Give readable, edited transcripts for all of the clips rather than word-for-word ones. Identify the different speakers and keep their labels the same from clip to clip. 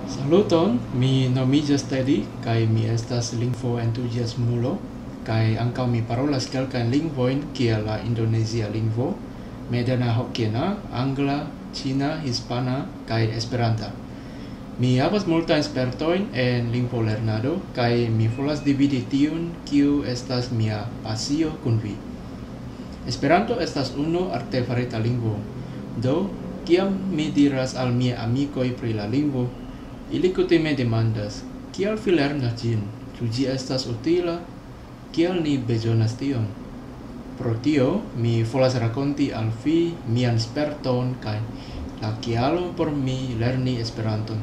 Speaker 1: Saluton, mi nomiĝas Teddy kaj mi estas lingvo-entuziasmulo kaj ankaŭ mi parolas kelkajn lingvojn kiel la indonezia lingvo, medena hokkiena, angla, ĉina, hispana kaj esperanta. Mi havas multajn spertojn en lingvolernado kaj mi volas dividi tiun kiu estas mia pasio kun vi. Esperanto estas unu artefarita lingvo. Do, kiam mi diras al miaj amikoj pri la lingvo, ili kutime demandas, kial vi lernas ĝin? Ĉu ĝi estas utila? Kial ni bezonas tion? Pro tio, mi volas rakonti al vi mian sperton kaj la kialon por mi lerni Esperanton.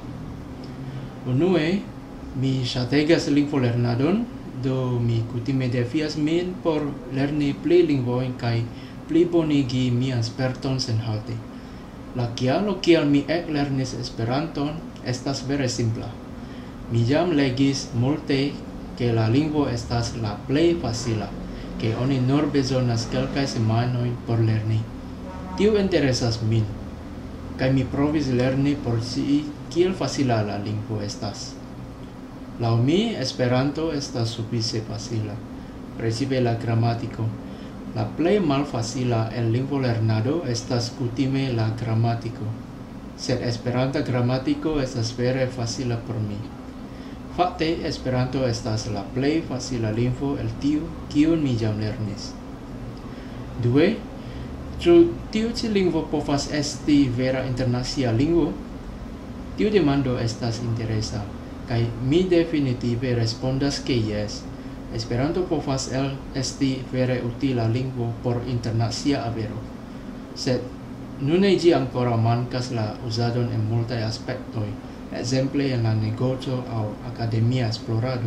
Speaker 1: Unue, mi ŝategas lingvolernadon, do mi kutime defias min por lerni pli lingvojn kaj plibonigi mian sperton senhalte. La kialo kial mi eklernis Esperanton estas vere simpla. Mi jam legis multe ke la lingvo estas la plej facila, ke oni nur bezonas kelkaj semajnojn por lerni. Tio interesas min, kaj mi provis lerni por scii kiel facila la lingvo estas. Laŭ mi, Esperanto estas sufiĉe facila, precipe la gramatiko. La plej malfacila en lingvolernado estas kutime la gramatiko, sed Esperanta gramatiko estas vere facila por mi. Fakte, Esperanto estas la plej facila lingvo el tiu kiun mi jam lernis. Due, ĉu tiu ĉi lingvo povas esti vera internacia lingvo? Tiu demando estas interesa, kaj mi definitive respondas ke jes. Esperanto povas esti vere utila lingvo por internacia avero, sed nune ĝi ankoraŭ mankas la uzadon en multaj aspektoj, ekzemple en la negoco aŭ akademia esplorado.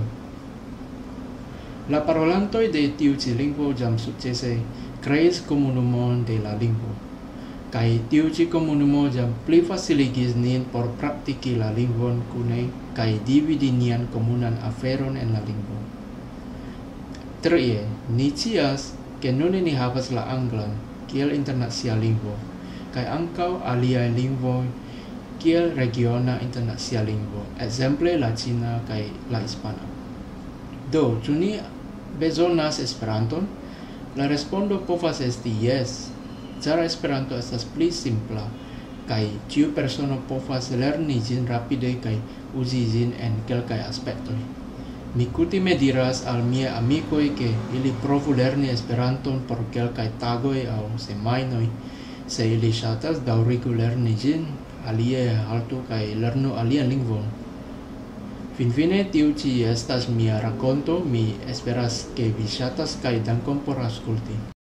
Speaker 1: La parolantoj de tiu ĉi lingvo jam sukcese kreis komunumon de la lingvo, kaj tiu ĉi komunumo jam pli faciligis nin por praktiki la lingvon kune kaj dividi nian komunan aferon en la lingvo. Trie, ni scias ke nune ni havas la anglan kiel internacia lingvo, kaj ankaŭ aliaj lingvoj kiel regiona internacia lingvo, ekzemple la ĉina kaj la hispana. Do, ĉu ni bezonas Esperanton? La respondo povas esti jes, ĉar Esperanto estas pli simpla, kaj ĉiu persono povas lerni ĝin rapide kaj uzi ĝin en kelkaj aspektoj. Mi kutime diras al miaj amikoj ke ili provu lerni Esperanton por kelkaj tagoj aŭ semajnoj. Se ili ŝatas, daŭrigu lerni ĝin, alie haltu kaj lernu alian lingvon. Finfine, tiu ĉi estas mia rakonto. Mi esperas ke vi ŝatas kaj dankon por aŭskulti.